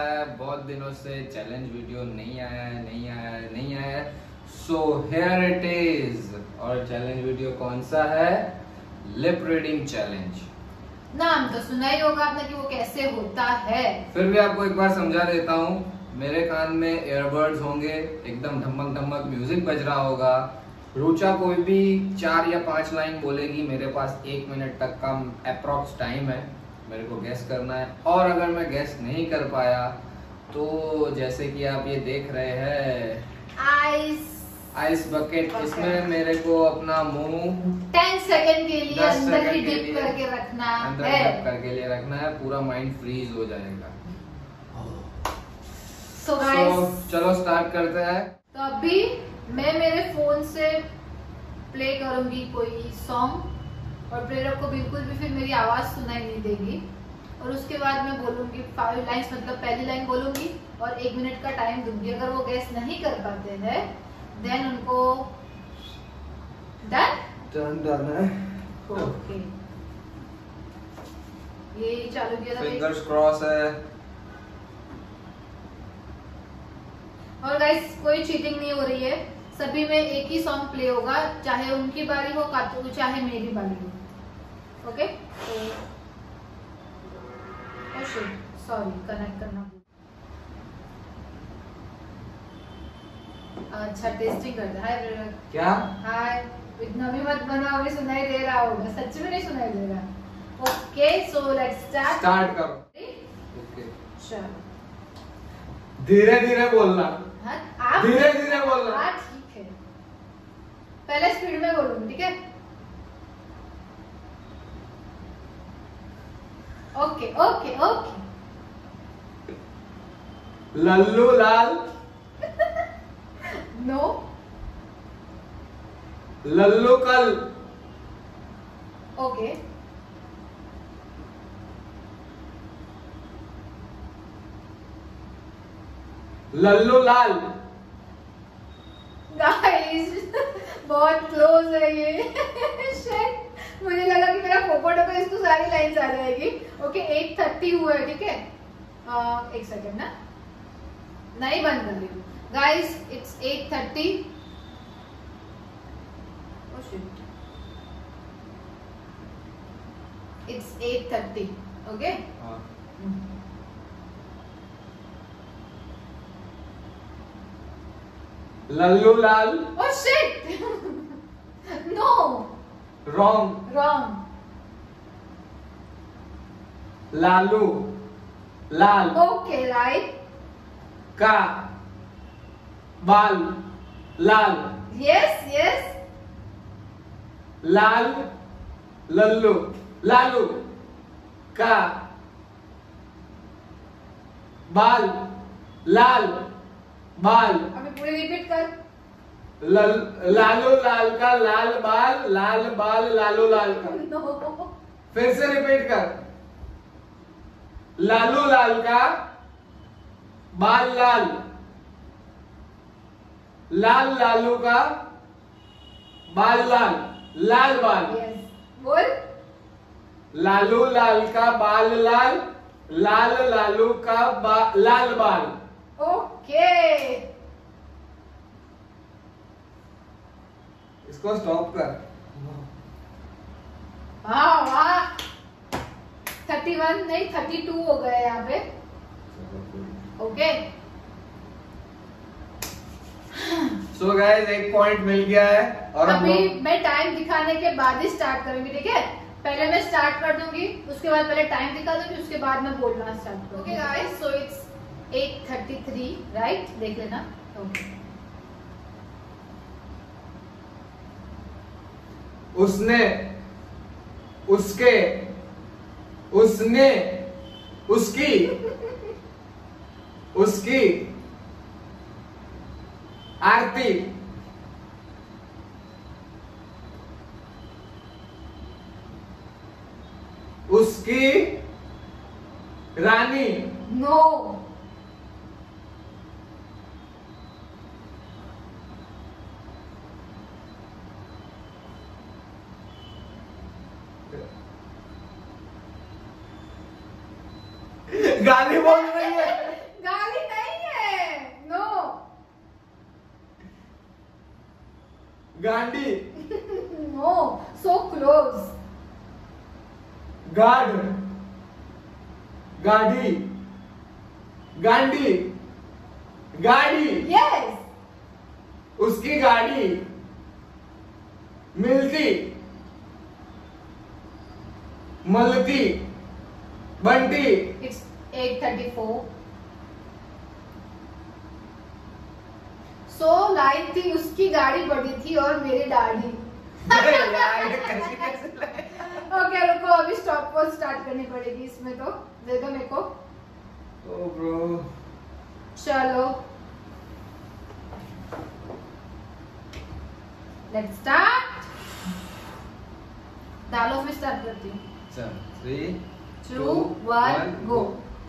है, बहुत दिनों से चैलेंज वीडियो नहीं आया है। So here it is. और चैलेंज वीडियो कौन सा है? Lip reading challenge. नाम तो सुना ही होगा आपने कि वो कैसे होता है। फिर भी आपको एक बार समझा देता हूँ। मेरे कान में ईयरबड्स होंगे, एकदम धमक धमक म्यूजिक बज रहा होगा। रुचा कोई भी 4 या 5 लाइन बोलेगी। मेरे पास 1 मिनट तक का अप्रॉक्स टाइम है, मेरे को गैस करना है। और अगर मैं गैस नहीं कर पाया तो जैसे कि आप ये देख रहे हैं आइस बकेट, इसमें मेरे को अपना मुंह 10 सेकंड के लिए अंदर ही डिप करके रखना है। पूरा माइंड फ्रीज हो जाएगा। So guys, चलो स्टार्ट करते हैं। तो अभी मैं मेरे फोन से प्ले करूंगी कोई सॉन्ग और प्रेरक को बिल्कुल भी फिर मेरी आवाज सुनाई नहीं देगी। और उसके बाद मैं बोलूंगी 5 लाइन्स, मतलब पहली लाइन बोलूंगी और 1 मिनट का टाइम दूंगी। अगर वो गैस नहीं कर पाते हैं देन उनको डन है। ओके, ये चालू किया था। फिंगर्स क्रॉस है। और गाइस कोई चीटिंग नहीं हो रही है, सभी में एक ही सॉन्ग प्ले होगा, चाहे उनकी बारी हो चाहे मेरी बारी हो। ओके, सॉरी कनेक्ट करना। अच्छा टेस्टिंग करते। हाय क्या? हाय, इतना भी मत बनाओ, भी सुनाई दे रहा होगा। सच में नहीं सुनाई दे रहा। ओके, सो लेट्स स्टार्ट करो। ओके चलो, धीरे धीरे बोलना। आप धीरे धीरे बोलना। हाँ ठीक है, पहले स्पीड में बोलूंगी, ठीक है? Okay okay okay. Lallu Lal. No. Lallu कल। ओके। लल्लू लाल। गाइस बहुत क्लोज है ये। शिट, मुझे लगा कि मेरा पोपट पे इसको सारी लाइंस आ जाएगी। ओके 8:30 हुआ है, ठीक है? 1 सेकंड ना, नहीं बंद कर रही हूँ। Guys it's 8:30। Oh shit, it's 8:30। Okay, Lallu Lal. Oh shit, no, wrong. Lalu Lal. Okay right. का बाल लाल। यस लाल लल्लू लालू का बाल लाल बाल। अभी पूरे रिपीट कर। लालू लाल का लाल बाल लालू लाल का। नो, फिर से रिपीट कर। लालू लाल का बाल लालू का बाल लाल बाल। यस बोल। लालू लाल का बाल लालू का लाल बाल। ओके, इसको स्टॉप कर। वाह 31 नहीं 32 हो गए यहाँ पे। ओके सो गाइस 1 पॉइंट मिल गया है। और अभी मैं टाइम दिखाने के बाद ही स्टार्ट करूंगी, ठीक है? पहले मैं स्टार्ट कर दूंगी, उसके बाद पहले टाइम दिखा दूंगी, उसके बाद मैं बोलना स्टार्ट करूंगी। Okay guys, so it's 8:33 right, देख लेना। ओके, उसने उसके उसने उसकी उसकी आरती उसकी रानी। नो, गाली बोल रही है। गांडी, नो, सो क्लोज। गार्ड, गाड़ी, गांडी, गाड़ी, यस, उसकी गाड़ी, मिलती, मलती, बंटी। इट्स 8:34। सो लाइन थी, उसकी गाड़ी बड़ी थी और मेरी दाढ़ी। अरे यार, ये कैसे लाए? ओके रुको, अभी स्टॉप को स्टार्ट करनी पड़ेगी इसमें, तो दे दो मेरे को। ओ ब्रो, चलो लेट्स स्टार्ट। डालो, फिर स्टार्ट करती हूँ। चल 3 2 1 गो।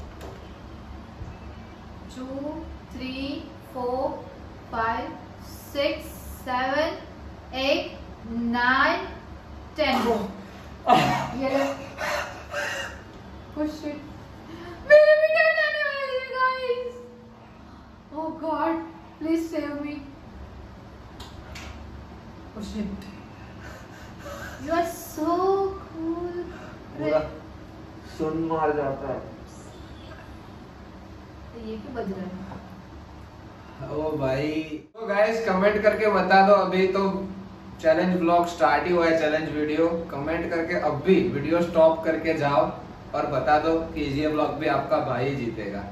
2 3 4 5 6 7 8 9 10 गो। ये लो। Push it. मेरे भी टर्न आने वाली है guys. Oh god, please save me. Push it. You are so cool. पूरा सुन मार जाता है। ये क्यों बज रहा है? ओ भाई, तो गाइस कमेंट करके बता दो। अभी तो चैलेंज ब्लॉग स्टार्ट ही हुआ है, चैलेंज वीडियो। कमेंट करके अब भी वीडियो स्टॉप करके जाओ और बता दो कि ये ब्लॉग भी आपका भाई जीतेगा।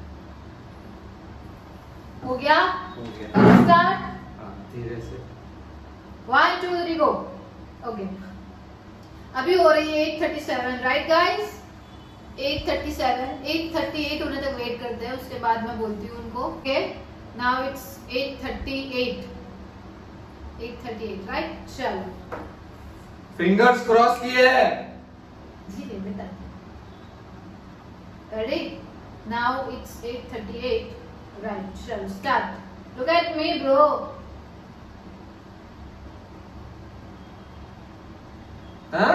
हो गया? हो गया। स्टार्ट। हाँ, धीरे से। 1 2 3 गो। ओके, अभी हो रही है 8:37, राइट गाइस? 8:37, 8:38 होने तक वेट करते हैं, उसके बाद मैं बोलती हूँ उनको। Okay, now it's 8:38, 8:38, right? चलो फिंगर्स क्रॉस किए। धीरे बेटा। रेडी? Now it's 8:38, right? चलो start. Look at me bro. हाँ,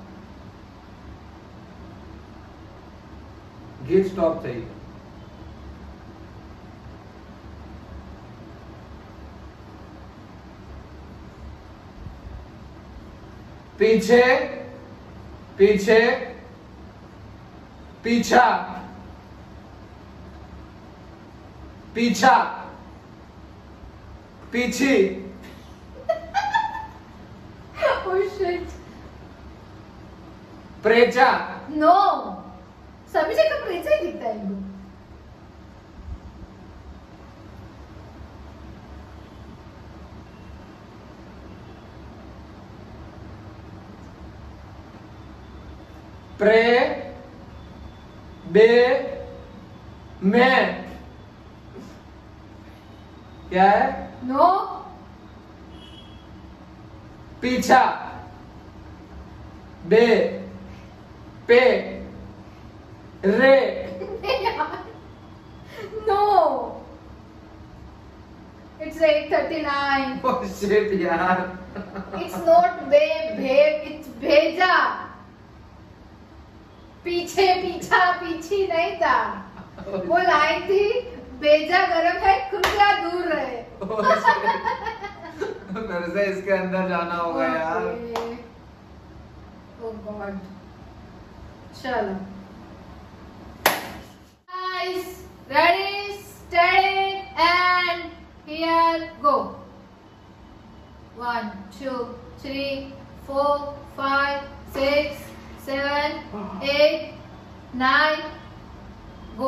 गीत स्टॉप થઈ। पीछे, पीछे, पीछा, पीछा, पीछी। Oh shit. प्रेचा, नो, सभी जगह प्रेचा ही दिखता है इनको। प्रे, बे, मैं। क्या है? नो, पीछा, बे, पे, रे। No, it's 8:39। Oh shit यार। इट्स नॉट बे, भे, इट्स भेजा। पीछे, पीछा, पीछी नहीं था, वो लाइन थी, भेजा गरम है, कृपया दूर रहे। फिर से इसके अंदर जाना होगा यार। Oh god. चलो guys, ready, steady and here go. 1 2 3 4 5 6 7 8 9 go.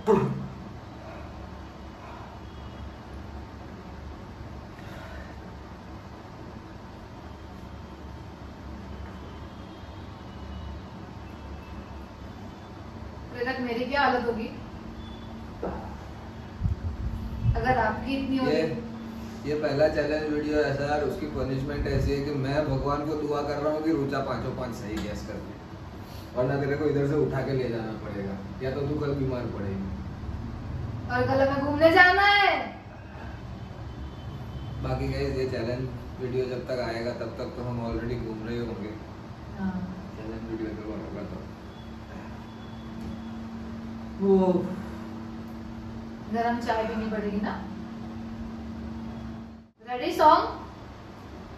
मेरी क्या हालत होगी अगर आपकी इतनी होगी? ये पहला चैलेंज वीडियो ऐसा है, उसकी पनिशमेंट ऐसी है कि मैं भगवान को दुआ कर रहा हूँ कि रुचा 5 सही गैस कर दे, वरना तेरे को इधर से उठा के ले जाना पड़ेगा, या तो तू कल बीमार पड़ेगी। और कल हमें घूमने जाना है। बाकी गाइस, ये चैलेंज वीडियो जब तक आएगा तब तक तो हम ऑलरेडी घूम रहे होंगे। चैलेंज वीडियो तो होगा तो वो गरम चाय पीनी पड़ेगी ना। Ready? Song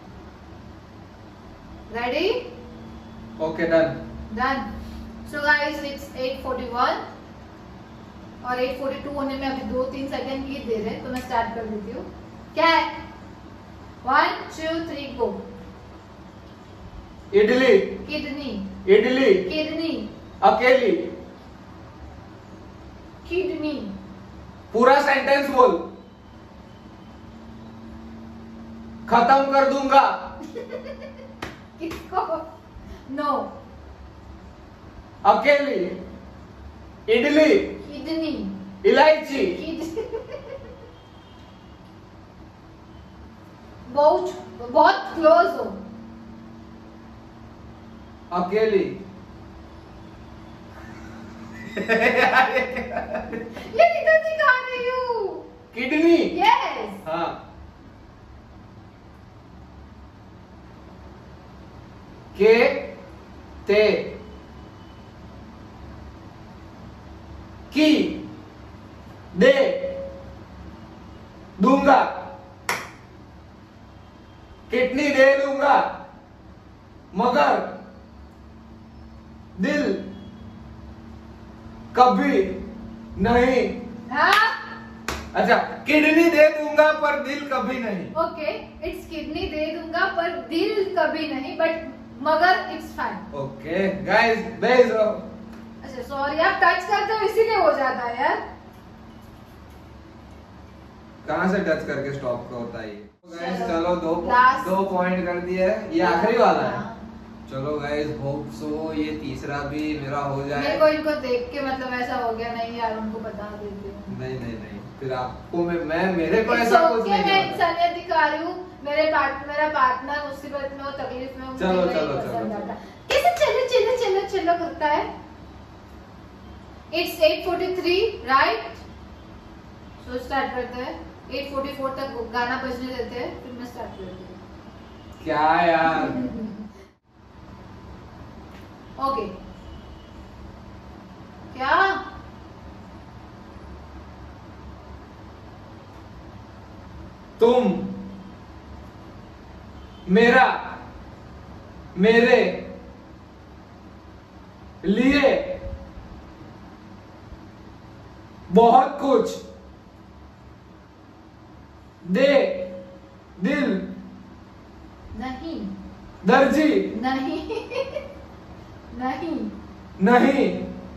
ready? Okay done. Done. So guys it's 8:41 और 8:42 होने में अभी 2-3 सेकंड की देर है, तो मैं स्टार्ट कर देती हूँ। क्या है? 1 2 3 go. Idli. Kidney. Idli. Kidney. अकेली। किडनी। पूरा सेंटेंस बोल। खत्म कर दूंगा। किसको? नो। अकेली। इडली। किडनी। इलायची। बहुत क्लोज हो। अकेली। ये इधर दिखा रही हूँ। किडनी। यस। हाँ। के ते की दे दूंगा। किडनी दे दूंगा मगर दिल कभी नहीं। हाँ। अच्छा, किडनी दे दूंगा पर दिल कभी नहीं। ओके, इट्स किडनी दे दूंगा पर दिल कभी नहीं, बट मगर इट्स फाइन। ओके गाइस, बेस अच्छा सॉरी, आप टच करते हो इसीलिए हो जाता है यार। कहाँ से टच करके स्टॉप का होता है ये? गाइस चलो Last. दो पॉइंट कर दिए। ये आखिरी वाला है। हाँ। चलो गाइस, होप सो ये तीसरा भी मेरा हो मेरे जाए। को इनको देख के मतलब ऐसा हो गया, नहीं यार उनको बता देती हूँ। नहीं नहीं नहीं, फिर आपको मैं मेरे को It's ऐसा कुछ okay, नहीं मैं पता। इंसानियत दिखा रही हूँ। मेरा पार्टनर मुसीबत में हो, तकलीफ में हो, मुझे चलो, नहीं चलो, पसंद चलो, आता। कैसे चलो चलो चलो चलो करता है। It's 8:43 right? सो स्टार्ट करते हैं। 8:44 तक गाना बजने देते हैं, फिर मैं स्टार्ट करती हूँ। क्या यार? ओके। क्या? तुम मेरा मेरे लिए बहुत कुछ दे दिल नहीं दर्जी नहीं नहीं नहीं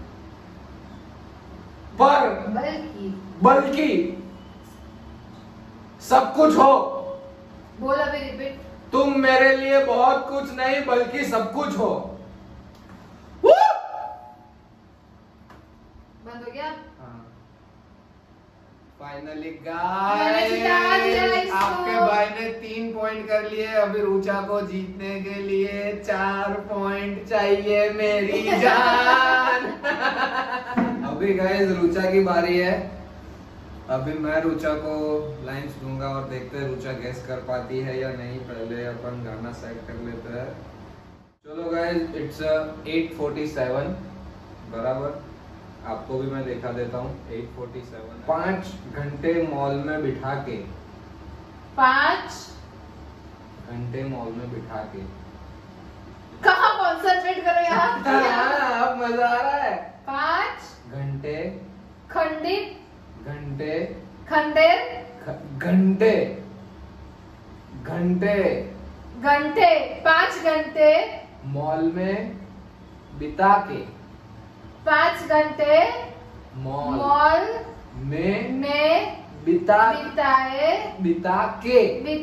पर बल्कि बल्कि सब कुछ हो। बोल अभी रिपीट। तुम मेरे लिए बहुत कुछ नहीं बल्कि सब कुछ हो। बंद हो गया? फाइनली मैंने जिता दिया गाइस, इसको। आपके भाई ने 3 पॉइंट कर लिए। अभी रुचा को जीतने के लिए 4 पॉइंट चाहिए मेरी जान। अभी गाइस रुचा की बारी है। अभी मैं रुचा को लाइंस दूंगा और देखते हैं रुचा गेस कर पाती है या नहीं। पहले अपन गाना सेट कर लेते हैं। चलो गाइस, इट्स 8:47 बराबर। आपको भी मैं देखा देता हूँ। 8:47 5 घंटे मॉल में बिठा के 5 घंटे मॉल में बिठा के कहाँ कॉन्सेंट्रेट करो यार। हाँ, अब मजा आ रहा है। 5 घंटे खंडित घंटे खंडेर घंटे घंटे घंटे 5 घंटे मॉल में बिता के 5 घंटे मॉल में बिता के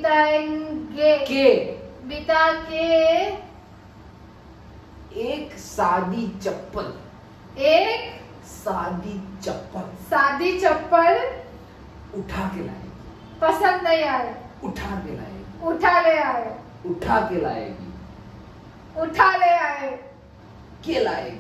बिता के एक सादी चप्पल सादी चप्पल उठा के लाएगी। पसंद नहीं आए उठा के लाएगी। उठा ले आए उठा के लाएगी। उठा ले आए के लाएगी।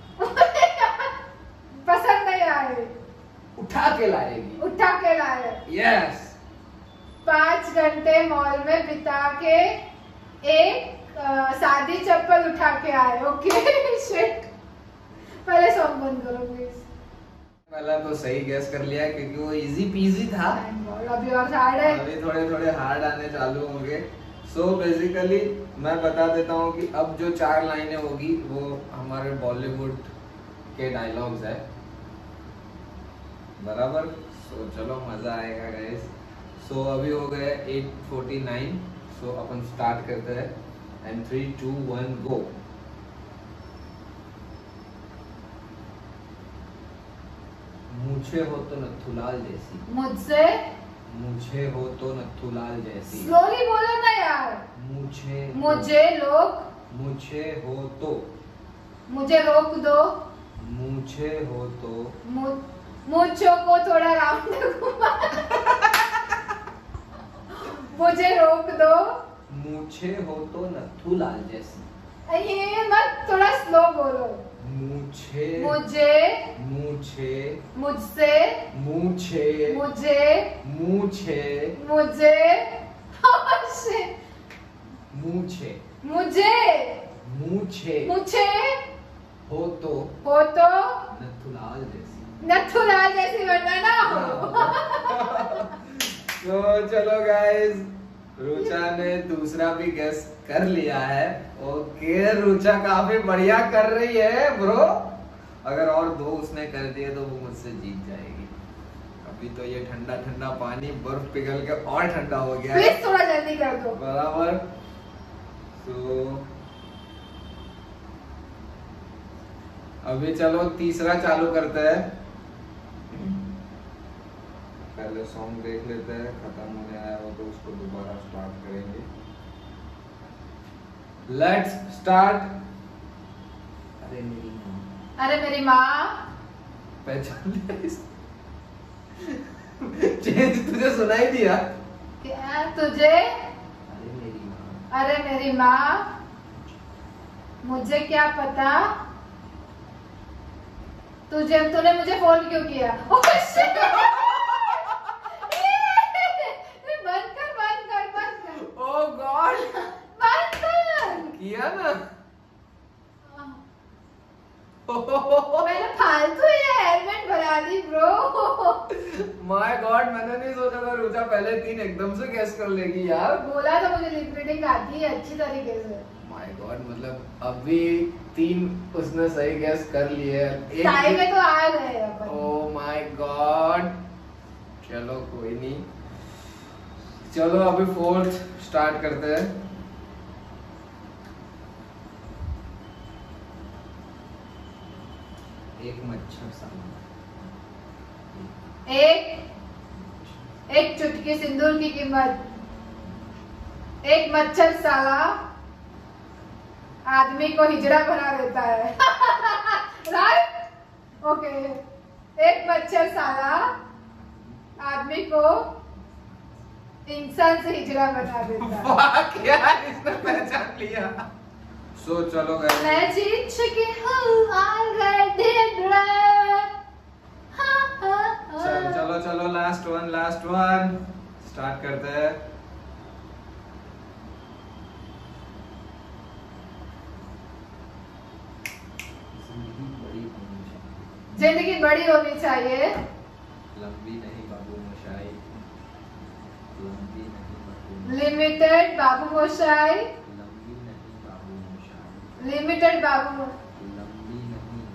पसंद नहीं आए उठा के लाएगी। उठा के लाए। यस। 5 घंटे मॉल में बिता के एक सादी चप्पल उठा के आए। ओके शिट, पहले सॉन्ग बंद करो प्लीज। पहला तो सही गैस कर लिया क्योंकि वो इजी पीजी था। अभी और हार्ड है। अभी थोड़े थोड़े हार्ड आने चालू होंगे। सो बेसिकली मैं बता देता हूँ कि अब जो 4 लाइनें होगी वो हमारे बॉलीवुड के डायलॉग्स है, बराबर। सो चलो मजा आएगा गाइस। सो अभी हो गए 8:49। सो अपन स्टार्ट करते हैं एंड 3, 2, 1 गो। मुझे हो तो नथुलाल जैसी, मुझसे मुझे हो तो नथुलाल जैसी। स्लोली बोलो ना यार। मुझे लोग, मुझे हो तो, मुझे रोक दो, मुझे हो तो, मुझो को थोड़ा राउंड घुमा, मुझे रोक दो, मुझे हो तो नथुलाल जैसी। ये मत, थोड़ा स्लो बोलो। मुझे, मुझे, मुझे, मुझसे, मुझे, मुझे, मुझे, मुझे, मुझे, मुझे, मुझे मुझे हो तो नथुलाल जैसी। नथुलाल जैसी बनना ना हो। तो चलो गाइस, रुचा ने दूसरा भी गेस कर लिया है। ओके, रुचा काफी बढ़िया कर रही है ब्रो। अगर और 2 उसने कर दिए तो वो मुझसे जीत जाएगी। अभी तो ये ठंडा ठंडा पानी बर्फ पिघल के और ठंडा हो गया है। प्लीज थोड़ा जल्दी कर दो। बराबर। तो अभी चलो तीसरा चालू करते हैं। पहले सॉन्ग देख लेते हैं, खत्म होने आया हो तो उसको दोबारा स्टार्ट करेंगे। Let's start. अरे मेरी माँ, अरे मेरी माँ, पहचान लिया इस चेंज तुझे सुनाई दिया? क्या तुझे? अरे मेरी माँ, अरे मेरी माँ, मुझे क्या पता तूने मुझे फोन क्यों किया? बंद कर। ओह गॉड, बंद कर। किया ना। मैंने फालतू ये हेलमेट बना दी ब्रो। माय गॉड, मैंने नहीं सोचा था रुचा पहले 3 एकदम से गेस कर लेगी यार। बोला तो मुझे लिप रीडिंग आती है अच्छी तरीके से। माय गॉड, मतलब अभी 3 उसने सही गेस कर लिए। टाई में तो आ गए अपन। ओह माय गॉड, चलो कोई नहीं। चलो अभी 4th स्टार्ट करते हैं। एक मच्छर साला, एक चुटकी सिंदूर की कीमत, एक मच्छर साला आदमी को हिजड़ा बना देता है। राइट? ओके। एक मच्छर साला आदमी को इंसान से हिजड़ा बना देता है। वाह, क्या इसने पहचान लिया। सो चलो गाइस, मैं जीत चुकी हूँ ऑलरेडी। चलो चलो लास्ट वन स्टार्ट करते हैं। जिंदगी बड़ी होनी चाहिए, लंबी नहीं बाबू मोशाई, लंबी नहीं बाबू, लिमिटेड बाबू मोशाई, लंबी नहीं बाबू मोशाई, लिमिटेड बाबू, लंबी नहीं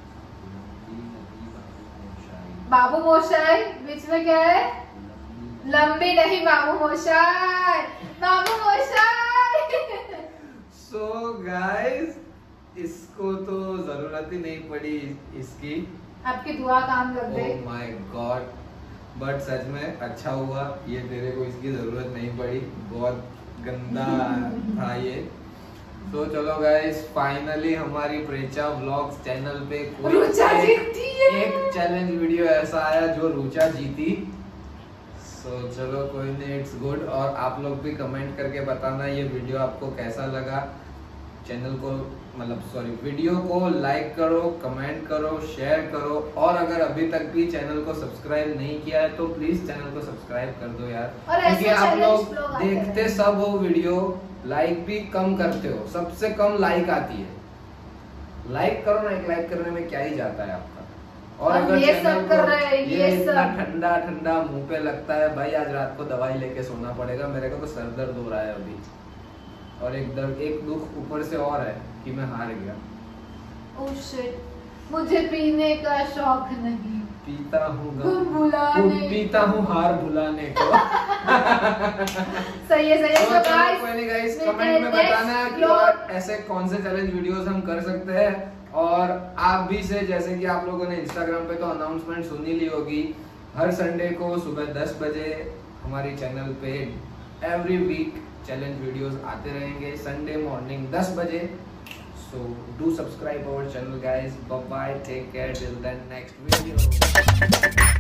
बाबू मोशाई, बाबू मोशाई बीच में क्या है? लंबी लंबी नहीं बाबू मोशाई, बाबू मोशाई। सो गाइस, इसको तो जरूरत ही नहीं पड़ी इसकी। आपकी दुआ काम कर दे। ओह माय गॉड, बट सच में अच्छा हुआ ये तेरे को इसकी जरूरत नहीं पड़ी। बहुत गंदा था ये। तो चलो गाइस, फाइनली हमारी प्रेचा व्लॉग्स चैनल पे रुचा जीती है। एक चैलेंज वीडियो ऐसा आया जो रुचा जीती। सो चलो कोई नहीं, इट्स गुड। और आप लोग भी कमेंट करके बताना ये वीडियो आपको कैसा लगा। चैनल को वीडियो को लाइक करो, कमेंट करो, शेयर करो। और अगर अभी तक भी चैनल को सब्सक्राइब नहीं किया है तो प्लीज चैनल को सब्सक्राइब कर दो यार। क्योंकि आप लोग देखते सब हो वीडियो, लाइक भी कम करते हो। सबसे कम लाइक आती है। लाइक करो ना, एक लाइक करने में क्या ही जाता है आपका। और अगर ये चैनल सब कर रहे हैं, ये इतना ठंडा ठंडा मुंह पे लगता है भाई, आज रात को दवाई लेके सोना पड़ेगा। मेरे को तो सर दर्द हो रहा है अभी। और एक दुख ऊपर से और है कि मैं हार गया। ओह शिट, मुझे पीने का शौक नहीं, पीता हूँ पीता हूँ हार भुलाने को। सही है तो गाइस, कोई नहीं गाइस, कमेंट में बताना कि और ऐसे कौन से चैलेंज वीडियोस हम कर सकते हैं। और आप भी से जैसे कि आप लोगों ने इंस्टाग्राम पे तो अनाउंसमेंट सुन ही ली होगी, हर संडे को सुबह 10 बजे हमारे चैनल पे एवरी वीक चैलेंज वीडियोस आते रहेंगे, संडे मॉर्निंग 10 बजे। So do subscribe our channel guys. Bye bye, take care till then, next video.